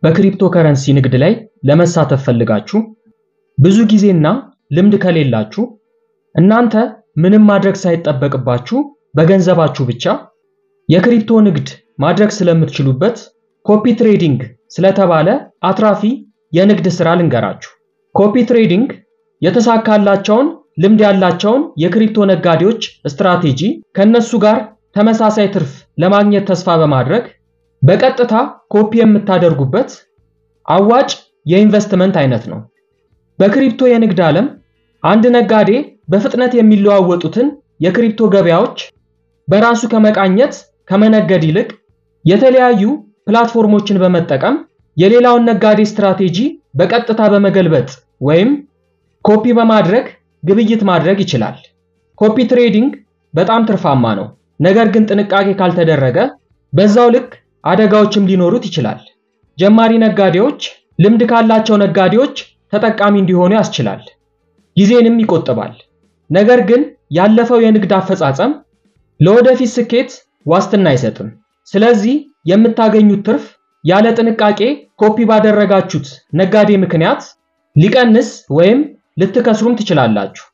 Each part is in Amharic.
በክሪፕቶ ከረንሲ ንግድ ላይ ለመሳተፍ ፈልጋችሁ ብዙ ጊዜና ልምድ ከሌላችሁ እናንተ ምንም ማድረግ ሳይጠበቅባችሁ በገንዘባችሁ ብቻ የክሪፕቶ ንግድ ማድረግ ስለምትችሉበት ኮፒ ትሬዲንግ ስለተባለ አትራፊ የንግድ ስራ ልንገራችሁ። ኮፒ ትሬዲንግ የተሳካላቸውን ልምድ ያላቸውን የክሪፕቶ ነጋዴዎች ስትራቴጂ ከነሱ ጋር ተመሳሳይ ትርፍ ለማግኘት ተስፋ በማድረግ በቀጥታ ኮፒ የምታደርጉበት አዋጭ የኢንቨስትመንት አይነት ነው። በክሪፕቶ የንግድ ዓለም አንድ ነጋዴ በፍጥነት የሚለዋወጡትን የክሪፕቶ ገበያዎች በራሱ ከመቃኘት ከመነገድ ይልቅ የተለያዩ ፕላትፎርሞችን በመጠቀም የሌላውን ነጋዴ ስትራቴጂ በቀጥታ በመገልበጥ ወይም ኮፒ በማድረግ ግብይት ማድረግ ይችላል። ኮፒ ትሬዲንግ በጣም ትርፋማ ነው። ነገር ግን ጥንቃቄ ካልተደረገ በዛው ልክ አደጋዎችም ሊኖሩት ይችላል። ጀማሪ ነጋዴዎች ልምድ ካላቸው ነጋዴዎች ተጠቃሚ እንዲሆኑ ያስችላል። ጊዜንም ይቆጥባል። ነገር ግን ያለፈው የንግድ አፈጻጸም ለወደፊት ስኬት ዋስትና አይሰጥም። ስለዚህ የምታገኙት ትርፍ ያለ ጥንቃቄ ኮፒ ባደረጋችሁት ነጋዴ ምክንያት ሊቀንስ ወይም ልትከስሩም ትችላላችሁ።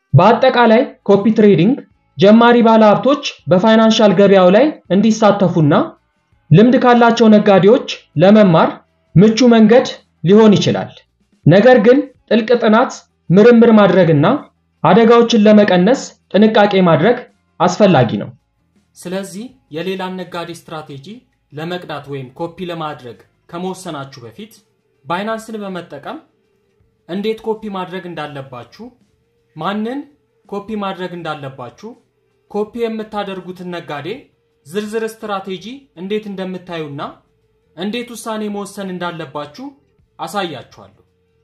በአጠቃላይ ኮፒ ትሬዲንግ ጀማሪ ባለሀብቶች በፋይናንሻል ገበያው ላይ እንዲሳተፉና ልምድ ካላቸው ነጋዴዎች ለመማር ምቹ መንገድ ሊሆን ይችላል። ነገር ግን ጥልቅ ጥናት፣ ምርምር ማድረግና አደጋዎችን ለመቀነስ ጥንቃቄ ማድረግ አስፈላጊ ነው። ስለዚህ የሌላን ነጋዴ ስትራቴጂ ለመቅዳት ወይም ኮፒ ለማድረግ ከመወሰናችሁ በፊት ባይናንስን በመጠቀም እንዴት ኮፒ ማድረግ እንዳለባችሁ፣ ማንን ኮፒ ማድረግ እንዳለባችሁ፣ ኮፒ የምታደርጉትን ነጋዴ ዝርዝር ስትራቴጂ እንዴት እንደምታዩና እንዴት ውሳኔ መወሰን እንዳለባችሁ አሳያችኋለሁ።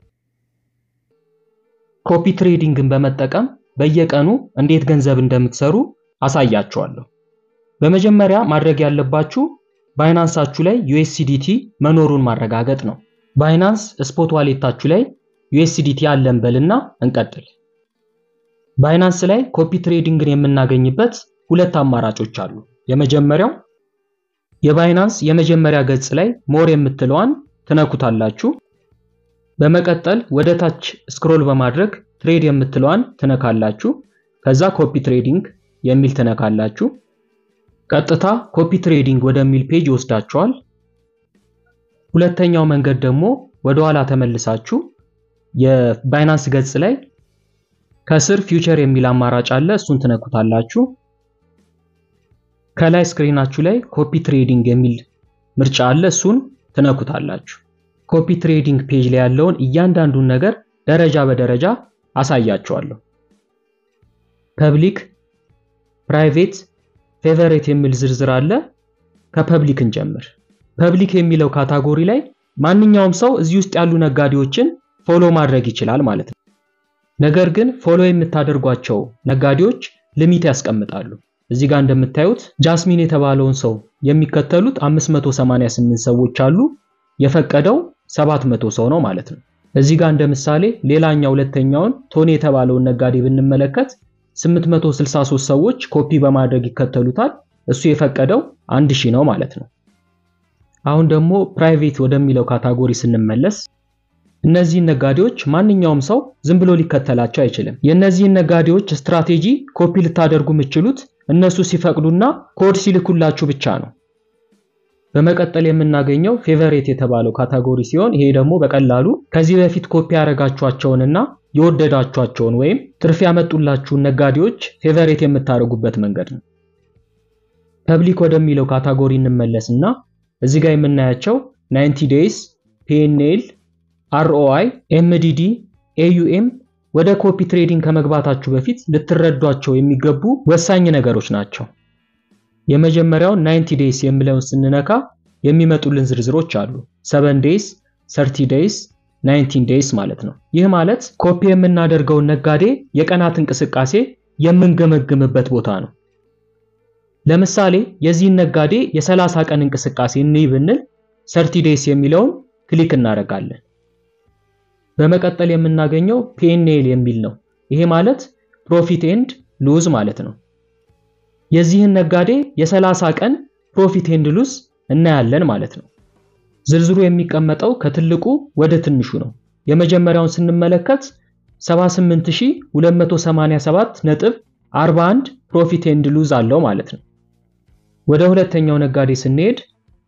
ኮፒ ትሬዲንግን በመጠቀም በየቀኑ እንዴት ገንዘብ እንደምትሰሩ አሳያችኋለሁ። በመጀመሪያ ማድረግ ያለባችሁ ባይናንሳችሁ ላይ USDT መኖሩን ማረጋገጥ ነው። ባይናንስ ስፖት ዋሌታችሁ ላይ USDT አለን በልና እንቀጥል። ባይናንስ ላይ ኮፒ ትሬዲንግን የምናገኝበት ሁለት አማራጮች አሉ። የመጀመሪያው የባይናንስ የመጀመሪያ ገጽ ላይ ሞር የምትለዋን ትነኩታላችሁ። በመቀጠል ወደ ታች ስክሮል በማድረግ ትሬድ የምትለዋን ትነካላችሁ። ከዛ ኮፒ ትሬዲንግ የሚል ትነካላችሁ። ቀጥታ ኮፒ ትሬዲንግ ወደሚል ፔጅ ይወስዳችኋል። ሁለተኛው መንገድ ደግሞ ወደ ኋላ ተመልሳችሁ የባይናንስ ገጽ ላይ ከስር ፊውቸር የሚል አማራጭ አለ፣ እሱን ትነኩታላችሁ። ከላይ ስክሪናችሁ ላይ ኮፒ ትሬዲንግ የሚል ምርጫ አለ፣ እሱን ትነኩታላችሁ። ኮፒ ትሬዲንግ ፔጅ ላይ ያለውን እያንዳንዱን ነገር ደረጃ በደረጃ አሳያችኋለሁ። ፐብሊክ፣ ፕራይቬት፣ ፌቨሬት የሚል ዝርዝር አለ። ከፐብሊክ እንጀምር። ፐብሊክ የሚለው ካታጎሪ ላይ ማንኛውም ሰው እዚህ ውስጥ ያሉ ነጋዴዎችን ፎሎ ማድረግ ይችላል ማለት ነው። ነገር ግን ፎሎ የምታደርጓቸው ነጋዴዎች ሊሚት ያስቀምጣሉ። እዚህ ጋር እንደምታዩት ጃስሚን የተባለውን ሰው የሚከተሉት 588 ሰዎች አሉ። የፈቀደው 700 ሰው ነው ማለት ነው። እዚህ ጋር እንደምሳሌ ሌላኛው ሁለተኛውን ቶኒ የተባለውን ነጋዴ ብንመለከት 863 ሰዎች ኮፒ በማድረግ ይከተሉታል። እሱ የፈቀደው 1000 ነው ማለት ነው። አሁን ደግሞ ፕራይቬት ወደሚለው ካታጎሪ ስንመለስ እነዚህ ነጋዴዎች ማንኛውም ሰው ዝም ብሎ ሊከተላቸው አይችልም። የነዚህ ነጋዴዎች ስትራቴጂ ኮፒ ልታደርጉ የምትችሉት እነሱ ሲፈቅዱና ኮድ ሲልኩላችሁ ብቻ ነው። በመቀጠል የምናገኘው ፌቨሬት የተባለው ካታጎሪ ሲሆን ይሄ ደግሞ በቀላሉ ከዚህ በፊት ኮፒ ያረጋችኋቸውንና የወደዳችኋቸውን ወይም ትርፍ ያመጡላችሁን ነጋዴዎች ፌቨሬት የምታደርጉበት መንገድ ነው። ፐብሊክ ወደሚለው ካታጎሪ እንመለስና እዚህ ጋር የምናያቸው 90 days PNL ROI MDD AUM ወደ ኮፒ ትሬዲንግ ከመግባታችሁ በፊት ልትረዷቸው የሚገቡ ወሳኝ ነገሮች ናቸው። የመጀመሪያው 90 days የሚለውን ስንነካ የሚመጡልን ዝርዝሮች አሉ። 7 days 30 days 19 days ማለት ነው። ይህ ማለት ኮፒ የምናደርገው ነጋዴ የቀናት እንቅስቃሴ የምንገመግምበት ቦታ ነው። ለምሳሌ የዚህ ነጋዴ የ30 ቀን እንቅስቃሴ እንይብንል 30 days የሚለውን ክሊክ እናደርጋለን። በመቀጠል የምናገኘው PNL የሚል ነው። ይሄ ማለት ፕሮፊት ኤንድ ሉዝ ማለት ነው። የዚህን ነጋዴ የ30 ቀን ፕሮፊት ኤንድ ሉዝ እናያለን ማለት ነው። ዝርዝሩ የሚቀመጠው ከትልቁ ወደ ትንሹ ነው። የመጀመሪያውን ስንመለከት 78287.41 ፕሮፊት ኤንድ ሉዝ አለው ማለት ነው። ወደ ሁለተኛው ነጋዴ ስንሄድ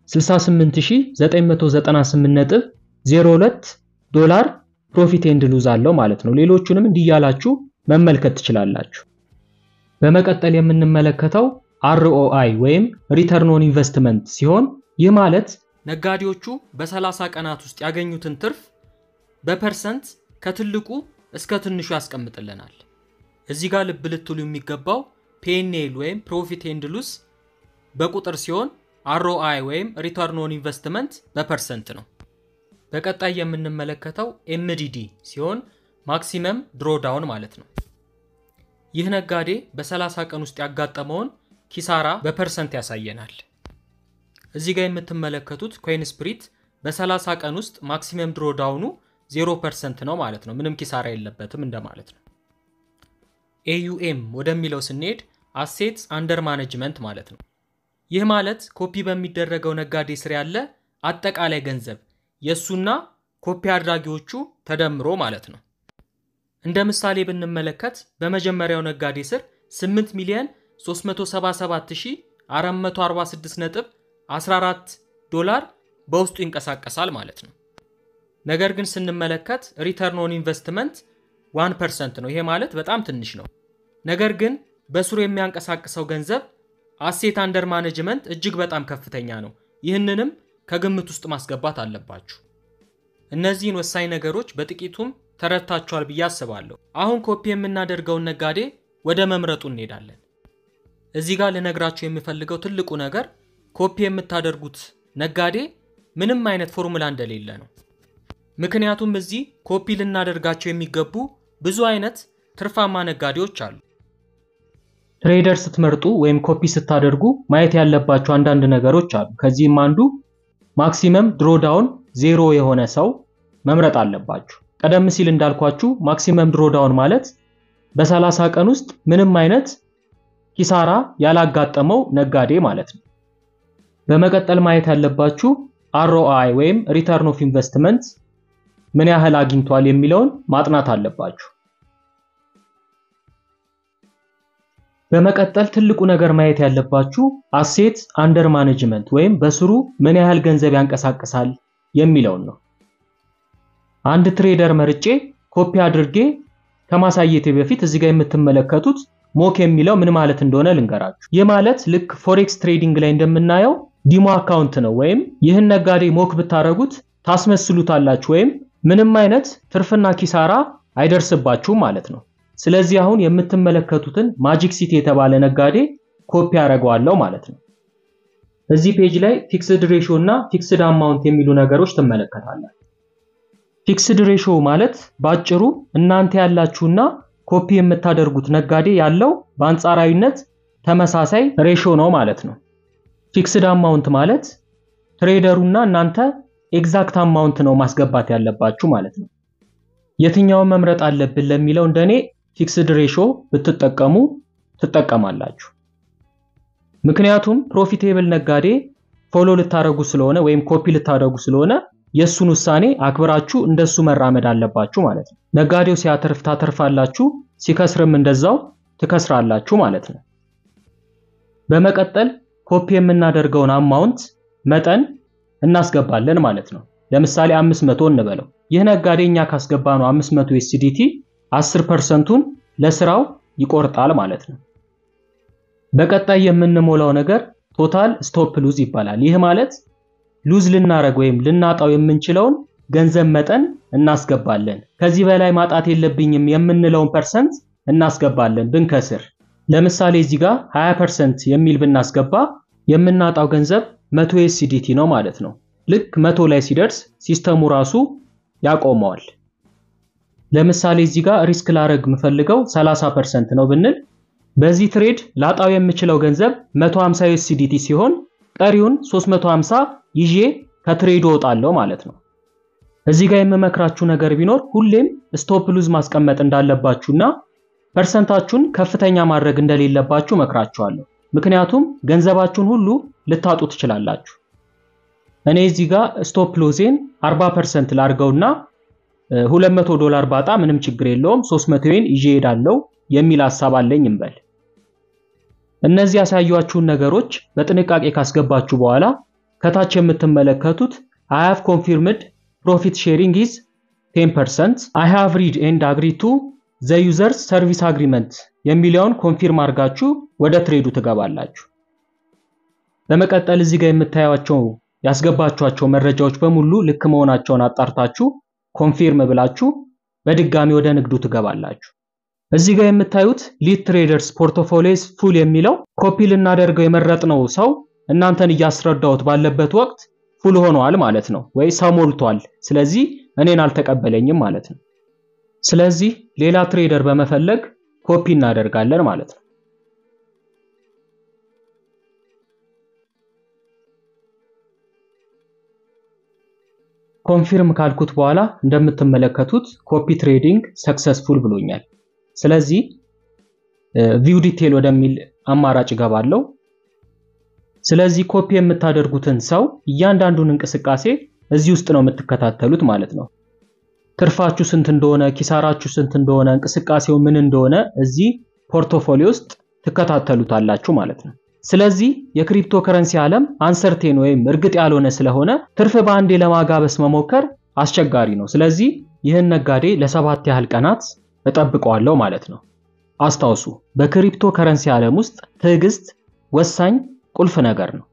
68998.02 ዶላር ፕሮፊት ኤንድ ሉዝ አለው ማለት ነው። ሌሎቹንም እንዲያላችሁ መመልከት ትችላላችሁ። በመቀጠል የምንመለከተው ROI ወይም ሪተርን ኦን ኢንቨስትመንት ሲሆን ይህ ማለት ነጋዴዎቹ በ30 ቀናት ውስጥ ያገኙትን ትርፍ በፐርሰንት ከትልቁ እስከ ትንሹ ያስቀምጥልናል። እዚህ ጋር ልብ ልትሉ የሚገባው P&L ወይም ፕሮፊት ኤንድ ሉዝ በቁጥር ሲሆን ROI ወይም ሪተርን ኦን ኢንቨስትመንት በፐርሰንት ነው። በቀጣይ የምንመለከተው MDD ሲሆን ማክሲመም ድሮዳውን ማለት ነው። ይህ ነጋዴ በ30 ቀን ውስጥ ያጋጠመውን ኪሳራ በፐርሰንት ያሳየናል። እዚህ ጋር የምትመለከቱት ኮይን ስፕሪት በ30 ቀን ውስጥ ማክሲመም ድሮዳውኑ 0% ነው ማለት ነው። ምንም ኪሳራ የለበትም እንደማለት ነው። AUM ወደሚለው ስንሄድ አሴትስ አንደር ማኔጅመንት ማለት ነው። ይህ ማለት ኮፒ በሚደረገው ነጋዴ ስር ያለ አጠቃላይ ገንዘብ የሱና ኮፒ አድራጊዎቹ ተደምሮ ማለት ነው። እንደ ምሳሌ ብንመለከት በመጀመሪያው ነጋዴ ስር 8,377,446.14 ዶላር በውስጡ ይንቀሳቀሳል ማለት ነው። ነገር ግን ስንመለከት ሪተርን ኦን ኢንቨስትመንት 1% ነው። ይሄ ማለት በጣም ትንሽ ነው። ነገር ግን በስሩ የሚያንቀሳቅሰው ገንዘብ አሴት አንደር ማኔጅመንት እጅግ በጣም ከፍተኛ ነው። ይህንንም ከግምት ውስጥ ማስገባት አለባችሁ። እነዚህን ወሳኝ ነገሮች በጥቂቱም ተረድታችኋል ብዬ አስባለሁ። አሁን ኮፒ የምናደርገውን ነጋዴ ወደ መምረጡ እንሄዳለን። እዚህ ጋር ልነግራችሁ የምፈልገው ትልቁ ነገር ኮፒ የምታደርጉት ነጋዴ ምንም አይነት ፎርሙላ እንደሌለ ነው። ምክንያቱም እዚህ ኮፒ ልናደርጋቸው የሚገቡ ብዙ አይነት ትርፋማ ነጋዴዎች አሉ። ትሬደር ስትመርጡ ወይም ኮፒ ስታደርጉ ማየት ያለባችሁ አንዳንድ ነገሮች አሉ። ከዚህም አንዱ ማክሲመም ድሮዳውን 0 የሆነ ሰው መምረጥ አለባችሁ። ቀደም ሲል እንዳልኳችሁ ማክሲመም ድሮዳውን ማለት በ30 ቀን ውስጥ ምንም አይነት ኪሳራ ያላጋጠመው ነጋዴ ማለት ነው። በመቀጠል ማየት ያለባችሁ ROI ወይም ሪተርን ኦፍ ኢንቨስትመንት ምን ያህል አግኝቷል የሚለውን ማጥናት አለባችሁ። በመቀጠል ትልቁ ነገር ማየት ያለባችሁ አሴት አንደር ማኔጅመንት ወይም በስሩ ምን ያህል ገንዘብ ያንቀሳቅሳል የሚለውን ነው። አንድ ትሬደር መርጬ ኮፒ አድርጌ ከማሳየቴ በፊት እዚህ ጋር የምትመለከቱት ሞክ የሚለው ምን ማለት እንደሆነ ልንገራችሁ። ይህ ማለት ልክ ፎሬክስ ትሬዲንግ ላይ እንደምናየው ዲሞ አካውንት ነው። ወይም ይህን ነጋዴ ሞክ ብታረጉት ታስመስሉታላችሁ ወይም ምንም አይነት ትርፍና ኪሳራ አይደርስባችሁም ማለት ነው። ስለዚህ አሁን የምትመለከቱትን ማጂክ ሲቲ የተባለ ነጋዴ ኮፒ አደርገዋለሁ ማለት ነው። እዚህ ፔጅ ላይ ፊክስድ ሬሽዮ እና ፊክስድ አማውንት የሚሉ ነገሮች ትመለከታላችሁ። ፊክስድ ሬሽዮ ማለት ባጭሩ እናንተ ያላችሁና ኮፒ የምታደርጉት ነጋዴ ያለው በአንጻራዊነት ተመሳሳይ ሬሽዮ ነው ማለት ነው። ፊክስድ አማውንት ማለት ትሬደሩና እናንተ ኤግዛክት አማውንት ነው ማስገባት ያለባችሁ ማለት ነው። የትኛውን መምረጥ አለብን ለሚለው እንደኔ ፊክስድ ሬሽዮ ብትጠቀሙ ትጠቀማላችሁ። ምክንያቱም ፕሮፊቴብል ነጋዴ ፎሎ ልታረጉ ስለሆነ ወይም ኮፒ ልታደርጉ ስለሆነ የሱን ውሳኔ አክብራችሁ እንደሱ መራመድ አለባችሁ ማለት ነው። ነጋዴው ሲያተርፍ ታተርፋላችሁ፣ ሲከስርም እንደዛው ትከስራላችሁ ማለት ነው። በመቀጠል ኮፒ የምናደርገውን አማውንት መጠን እናስገባለን ማለት ነው። ለምሳሌ 500 እንበለው። ይህ ነጋዴኛ ካስገባነው 500 USDT 10%ን ለስራው ይቆርጣል ማለት ነው። በቀጣይ የምንሞላው ነገር ቶታል ስቶፕ ሉዝ ይባላል። ይህ ማለት ሉዝ ልናረግ ወይም ልናጣው የምንችለውን ገንዘብ መጠን እናስገባለን። ከዚህ በላይ ማጣት የለብኝም የምንለውን ፐርሰንት እናስገባለን ብንከስር። ለምሳሌ እዚህ ጋር 20% የሚል ብናስገባ የምናጣው ገንዘብ 100 USDT ነው ማለት ነው። ልክ 100 ላይ ሲደርስ ሲስተሙ ራሱ ያቆመዋል። ለምሳሌ እዚህ ጋር ሪስክ ላረግ የምፈልገው 30% ነው ብንል በዚህ ትሬድ ላጣው የምችለው ገንዘብ 150 USDT ሲሆን ቀሪውን 350 ይዤ ከትሬዱ ወጣለሁ ማለት ነው። እዚህ ጋር የምመክራችሁ ነገር ቢኖር ሁሌም ስቶፕ ሉዝ ማስቀመጥ እንዳለባችሁና ፐርሰንታችሁን ከፍተኛ ማድረግ እንደሌለባችሁ መክራችኋለሁ። ምክንያቱም ገንዘባችሁን ሁሉ ልታጡ ትችላላችሁ። እኔ እዚህ ጋር ስቶፕ ሎዜን 40% ላርገውና $200 ባጣ ምንም ችግር የለውም 300ን ይዤ ሄዳለሁ የሚል ሐሳብ አለኝ እንበል። እነዚህ ያሳያችሁን ነገሮች በጥንቃቄ ካስገባችሁ በኋላ ከታች የምትመለከቱት I have confirmed profit sharing is 10%. I have read and agreed to the user's service agreement የሚለውን ኮንፊርም አድርጋችሁ ወደ ትሬዱ ትገባላችሁ። በመቀጠል እዚህ ጋር የምታዩዋቸው ያስገባችኋቸው መረጃዎች በሙሉ ልክ መሆናቸውን አጣርታችሁ ኮንፊርም ብላችሁ በድጋሚ ወደ ንግዱ ትገባላችሁ። እዚህ ጋር የምታዩት ሊድ ትሬደርስ ፖርትፎሊዮስ ፉል የሚለው ኮፒ ልናደርገው የመረጥነው ሰው እናንተን እያስረዳውት ባለበት ወቅት ፉል ሆኗል ማለት ነው ወይ ሰው ሞልቷል ስለዚህ እኔን አልተቀበለኝም ማለት ነው። ስለዚህ ሌላ ትሬደር በመፈለግ ኮፒ እናደርጋለን ማለት ነው። ኮንፊርም ካልኩት በኋላ እንደምትመለከቱት ኮፒ ትሬዲንግ ሰክሰስፉል ብሎኛል። ስለዚህ ቪው ዲቴል ወደሚል አማራጭ ገባለሁ። ስለዚህ ኮፒ የምታደርጉትን ሰው እያንዳንዱን እንቅስቃሴ እዚህ ውስጥ ነው የምትከታተሉት ማለት ነው። ትርፋችሁ ስንት እንደሆነ ኪሳራችሁ ስንት እንደሆነ እንቅስቃሴው ምን እንደሆነ እዚህ ፖርትፎሊዮ ውስጥ ትከታተሉታላችሁ ማለት ነው። ስለዚህ የክሪፕቶ ከረንሲ ዓለም አንሰርቴን ወይም እርግጥ ያልሆነ ስለሆነ ትርፍ በአንዴ ለማጋበስ መሞከር አስቸጋሪ ነው። ስለዚህ ይህን ነጋዴ ለ7 ያህል ቀናት እጠብቀዋለሁ ማለት ነው። አስታውሱ በክሪፕቶ ከረንሲ ዓለም ውስጥ ትዕግስት ወሳኝ ቁልፍ ነገር ነው።